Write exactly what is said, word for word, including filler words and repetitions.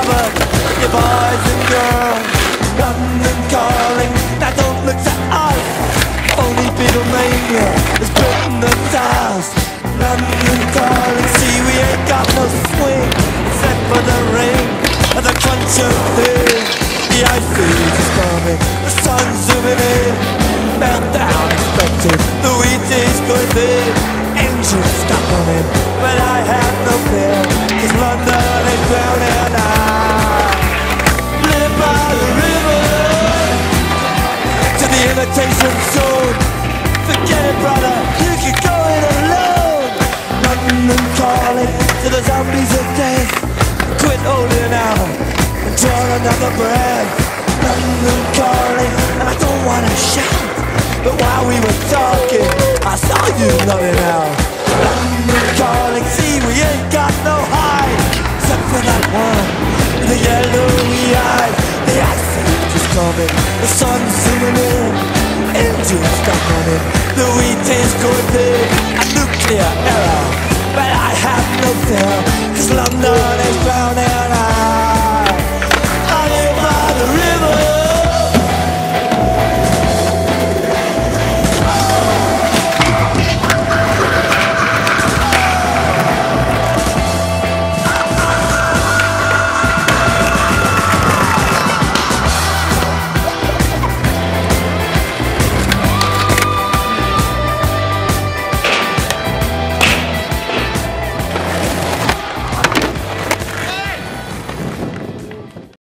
covered, you boys and girls. London calling, now don't look to us. Only Beatlemania is putting the dust. London calling, see we ain't got no swing except for the ring and the crunch of thing. The ice age is coming, the sun's zooming in. Meltdown expected, the wheat is going big. Engines stop running, but I have no fear, cause London is drowning. I live by the river to the imitation zone. Forget it, brother, you can go it alone. London calling to the zombies of death. Quit holding out and draw another breath. London calling, and I don't wanna shout, but while we were talking, I saw you nodding out. London calling, see we ain't got no hide, except for that one, the yellowy eye. The ice age is coming, the sun's zooming in. Engines stop running, the wheat is going big. A nuclear error, but I have no fear, cause London is drowning.